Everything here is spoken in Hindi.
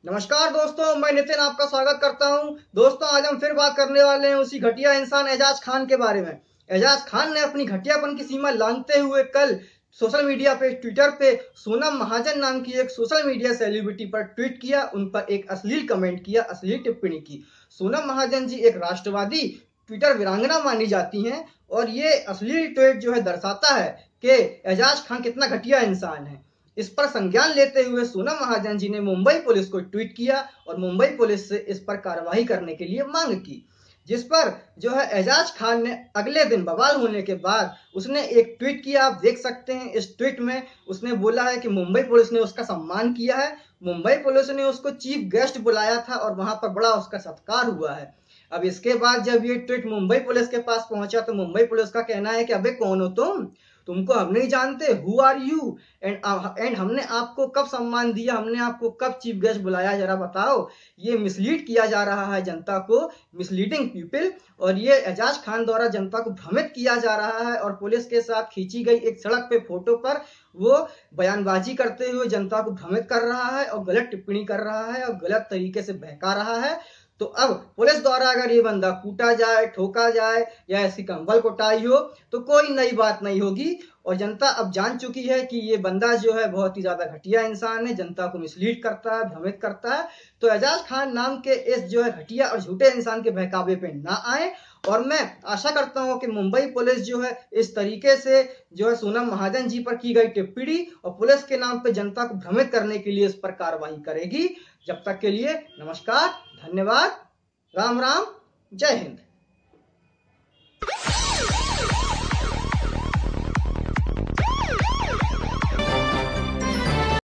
नमस्कार दोस्तों, मैं नितिन आपका स्वागत करता हूं। दोस्तों, आज हम फिर बात करने वाले हैं उसी घटिया इंसान एजाज खान के बारे में। एजाज खान ने अपनी घटियापन की सीमा लांघते हुए कल सोशल मीडिया पे, ट्विटर पे सोनम महाजन नाम की एक सोशल मीडिया सेलिब्रिटी पर ट्वीट किया, उन पर एक अश्लील कमेंट किया, अश्लील टिप्पणी की। सोनम महाजन जी एक राष्ट्रवादी ट्विटर वीरांगना मानी जाती हैं और ये अश्लील ट्वीट जो है दर्शाता है कि एजाज खान कितना घटिया इंसान है। इस पर संज्ञान लेते हुए सोनम महाजन जी ने मुंबई पुलिस को ट्वीट किया और मुंबई पुलिस से इस पर कार्रवाई करने के लिए मांग की, जिस पर जो है एजाज खान ने अगले दिन बवाल होने के बाद उसने एक ट्वीट किया। आप देख सकते हैं इस ट्वीट में उसने बोला है कि मुंबई पुलिस ने उसका सम्मान किया है, मुंबई पुलिस ने उसको चीफ गेस्ट बुलाया था और वहां पर बड़ा उसका सत्कार हुआ है। अब इसके बाद जब ये ट्वीट मुंबई पुलिस के पास पहुंचा तो मुंबई पुलिस का कहना है कि अबे कौन हो तुमको हम नहीं जानते, हु आर यू, एंड हमने आपको कब सम्मान दिया, हमने आपको कब चीफ गेस्ट बुलाया, जरा बताओ। ये मिसलीड किया जा रहा है जनता को, मिसलीडिंग पीपल, और ये एजाज खान द्वारा जनता को भ्रमित किया जा रहा है। और पुलिस के साथ खींची गई एक सड़क पे फोटो पर वो बयानबाजी करते हुए जनता को भ्रमित कर रहा है और गलत टिप्पणी कर रहा है और गलत तरीके से बहका रहा है। तो अब पुलिस द्वारा अगर ये बंदा कूटा जाए, ठोका जाए या ऐसी कंबल कुटाई हो तो कोई नई बात नहीं होगी। और जनता अब जान चुकी है कि ये बंदा जो है बहुत ही ज्यादा घटिया इंसान है, जनता को मिसलीड करता है, भ्रमित करता है। तो एजाज खान नाम के इस जो है घटिया और झूठे इंसान के बहकावे पे ना आए। और मैं आशा करता हूं कि मुंबई पुलिस जो है इस तरीके से जो है सोनम महाजन जी पर की गई टिप्पणी और पुलिस के नाम पे जनता को भ्रमित करने के लिए इस पर कार्रवाई करेगी। जब तक के लिए नमस्कार, धन्यवाद, राम राम, जय हिंद।